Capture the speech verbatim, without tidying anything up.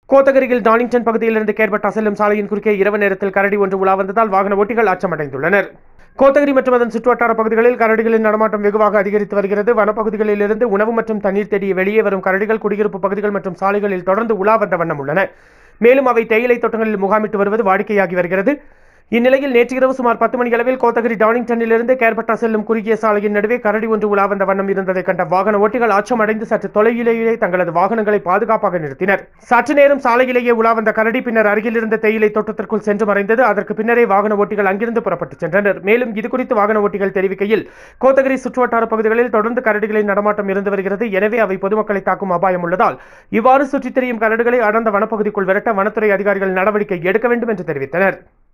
கோத்தகிரியில் டார்லிங்டன் பகுதியிலிருந்து கேர்பட்டா செல்லும் சாலையின் குறுக்கே இரவு நேரத்தில் கரடி ஒன்று உலா வந்ததால் வாகன ஓட்டிகள் அச்சமடைந்துள்ளனர். கோத்தகிரி மற்றும் அதன் சுற்றுவட்டார பகுதிகளில் கரடிகளின் நடமாட்டம் வெகுவாக அதிகரித்து வருகிறது. வனப்பகுதிகளில் இருந்து உணவு மற்றும் தண்ணீர் தேடி வெளியே வரும் கரடிகள் குடியிருப்பு பகுதிகள் மற்றும் சாலைகளில் தொடர்ந்து உலா வந்த வண்ணம் உள்ளன. மேலும் அவை தேயிலை தோட்டங்களில் முகாமிட்டு வருவது வாடிக்கையாகி வருகிறது. இந்நிலையில் நேற்று இரவு சுமார் பத்து மணி அளவில் கோத்தகிரி டார்லிங்டனிலிருந்து கேர்பட்டா செல்லும் குறுகிய சாலையின் நடுவே கரடி ஒன்று உலா வந்த வண்ணம் இருந்ததை கண்ட வாகன ஓட்டிகள் அச்சமடைந்து சற்று தொலைவிலேயே தங்களது வாகனங்களை பாதுகாப்பாக நிறுத்தினர். சற்று நேரம் சாலையிலேயே உலா வந்த கரடி பின்னர் அருகில் இருந்த தேயிலை தோட்டத்திற்குள் சென்று மறைந்தது. அதற்கு பின்னரே வாகன ஓட்டிகள் அங்கிருந்து புறப்பட்டு சென்றனர். மேலும் இதுகுறித்து வாகன ஓட்டிகள் தெரிவிக்கையில், கோத்தகிரி சுற்றுவட்டார பகுதிகளில் தொடர்ந்து கரடிகளின் நடமாட்டம் இருந்து வருகிறது. எனவே அவை பொதுமக்களை தாக்கும் அபாயம் உள்ளதால் இவ்வாறு சுற்றித் திரியும் கரடுகளை அடர்ந்த வனப்பகுதிக்குள் விரட்ட வனத்துறை அதிகாரிகள் நடவடிக்கை எடுக்க வேண்டும் என்று தெரிவித்தனர்.